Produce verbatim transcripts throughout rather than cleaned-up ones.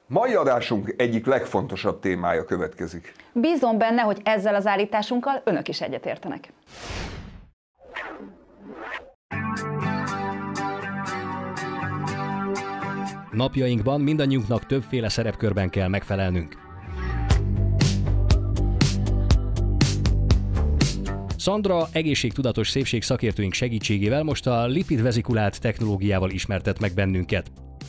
Mai adásunk egyik legfontosabb témája következik. Bízom benne, hogy ezzel az állításunkkal önök is egyetértenek. Napjainkban mindannyiunknak többféle szerepkörben kell megfelelnünk. Szandra egészségtudatos szépségszakértőink segítségével most a lipid-vezikulált technológiával ismertet meg bennünket.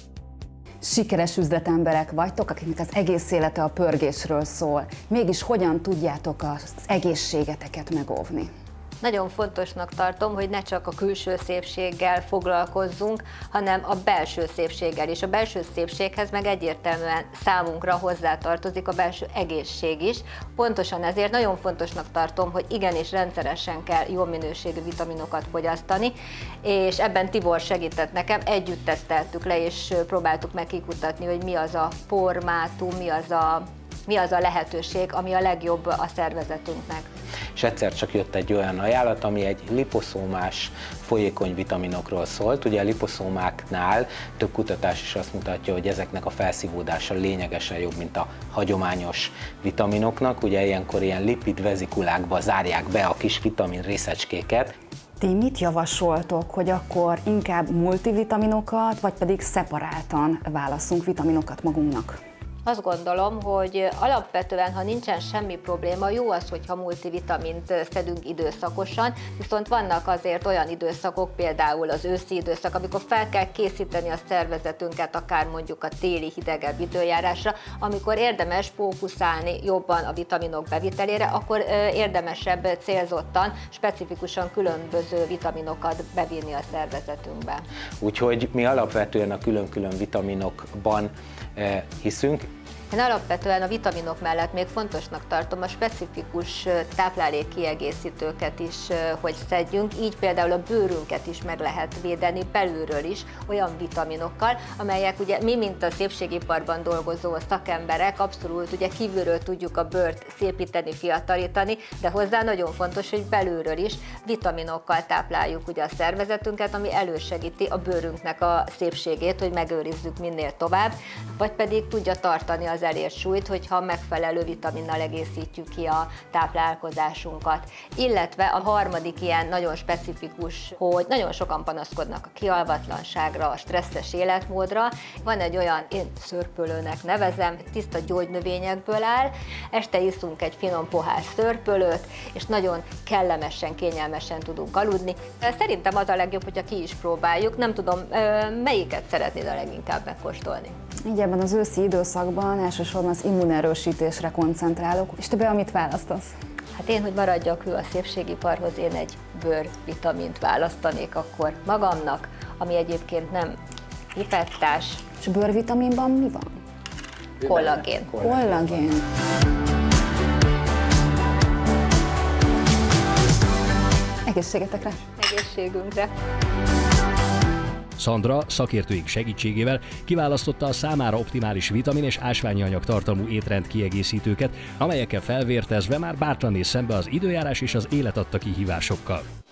Sikeres üzletemberek vagytok, akiknek az egész élete a pörgésről szól. Mégis hogyan tudjátok az egészségeteket megóvni? Nagyon fontosnak tartom, hogy ne csak a külső szépséggel foglalkozzunk, hanem a belső szépséggel is. A belső szépséghez meg egyértelműen számunkra hozzátartozik a belső egészség is. Pontosan ezért nagyon fontosnak tartom, hogy igenis rendszeresen kell jó minőségű vitaminokat fogyasztani, és ebben Tibor segített nekem, együtt teszteltük le, és próbáltuk meg kikutatni, hogy mi az a formátum, mi az a, mi az a lehetőség, ami a legjobb a szervezetünknek. És egyszer csak jött egy olyan ajánlat, ami egy liposzómás folyékony vitaminokról szólt. Ugye a liposzómáknál több kutatás is azt mutatja, hogy ezeknek a felszívódása lényegesen jobb, mint a hagyományos vitaminoknak. Ugye ilyenkor ilyen lipid vezikulákba zárják be a kis vitamin részecskéket. Ti mit javasoltok, hogy akkor inkább multivitaminokat, vagy pedig szeparáltan válasszunk vitaminokat magunknak? Azt gondolom, hogy alapvetően, ha nincsen semmi probléma, jó az, hogyha multivitamint szedünk időszakosan, viszont vannak azért olyan időszakok, például az őszi időszak, amikor fel kell készíteni a szervezetünket, akár mondjuk a téli hidegebb időjárásra, amikor érdemes fókuszálni jobban a vitaminok bevitelére, akkor érdemesebb célzottan, specifikusan különböző vitaminokat bevinni a szervezetünkbe. Úgyhogy mi alapvetően a külön-külön vitaminokban hiszünk. Én alapvetően a vitaminok mellett még fontosnak tartom a specifikus táplálékkiegészítőket is, hogy szedjünk, így például a bőrünket is meg lehet védeni belülről is olyan vitaminokkal, amelyek ugye mi, mint a szépségiparban dolgozó szakemberek, abszolút ugye kívülről tudjuk a bőrt szépíteni, fiatalítani, de hozzá nagyon fontos, hogy belülről is vitaminokkal tápláljuk ugye a szervezetünket, ami elősegíti a bőrünknek a szépségét, hogy megőrizzük minél tovább, vagy pedig tudja tartani az elért súlyt, hogyha megfelelő vitaminnal egészítjük ki a táplálkozásunkat. Illetve a harmadik ilyen nagyon specifikus, hogy nagyon sokan panaszkodnak a kialvatlanságra, a stresszes életmódra. Van egy olyan, én szörpölőnek nevezem, tiszta gyógynövényekből áll, este iszunk egy finom pohár szörpölőt, és nagyon kellemesen, kényelmesen tudunk aludni. Szerintem az a legjobb, hogyha ki is próbáljuk, nem tudom, melyiket szeretnéd a leginkább megkóstolni. Így ebben az őszi időszakban elsősorban az immunerősítésre koncentrálok. És te be, amit választasz? Hát én, hogy maradjak hű a szépségiparhoz, én egy bőrvitamint választanék akkor magamnak, ami egyébként nem hifettás. És bőrvitaminban mi van? Kollagén. Kollagén. Egészségetekre! Egészségünkre! Szandra szakértőink segítségével kiválasztotta a számára optimális vitamin és ásványi anyag tartalmú étrend kiegészítőket, amelyekkel felvértezve már bátran néz szembe az időjárás és az élet adta kihívásokkal.